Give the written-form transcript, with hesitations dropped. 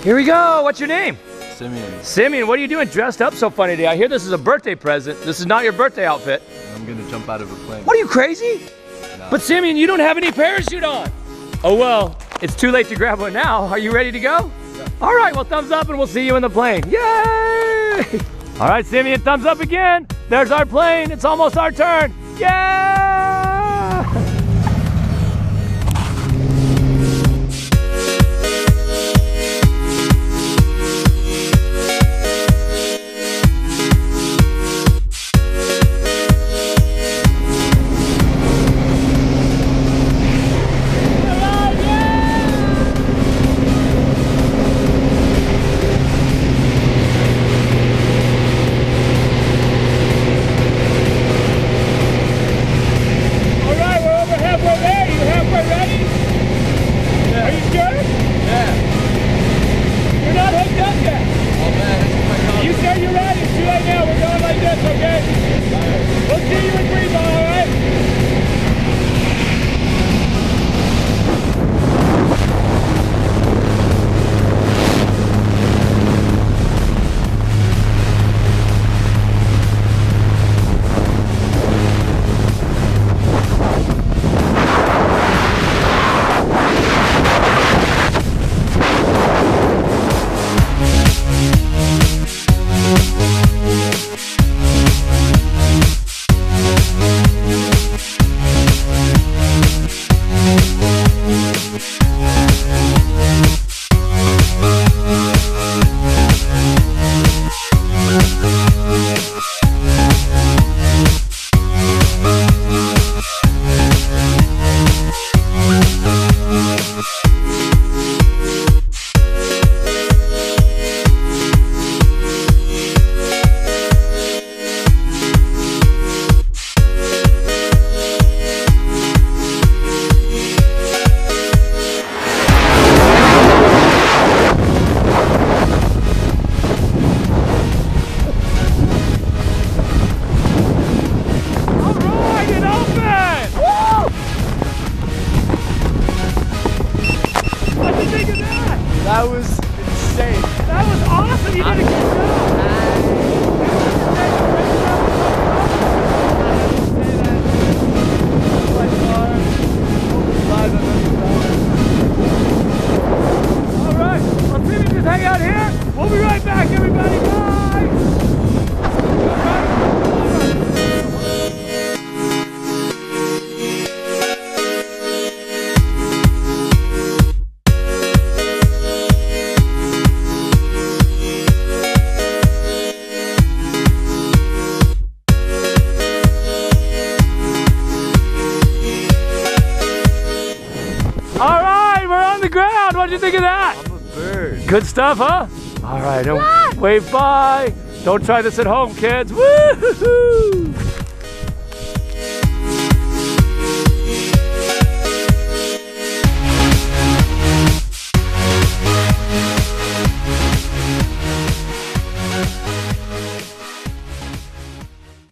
Here we go. What's your name? Simeon. Simeon, what are you doing dressed up so funny today? I hear this is a birthday present. This is not your birthday outfit. I'm gonna jump out of a plane. What, are you crazy? No. But Simeon, you don't have any parachute on. Oh well, it's too late to grab one now. Are you ready to go? Yeah. All right, well, thumbs up and we'll see you in the plane. Yay! All right, Simeon, thumbs up again. There's our plane. It's almost our turn. Yeah! That was insane. That was awesome. You did a good job. All right. Well, Timmy, just hang out here. We'll be right back, everybody. Bye. All right, we're on the ground. What'd you think of that? I'm a bird. Good stuff, huh? All right, wave bye. Don't try this at home, kids. Woo-hoo-hoo.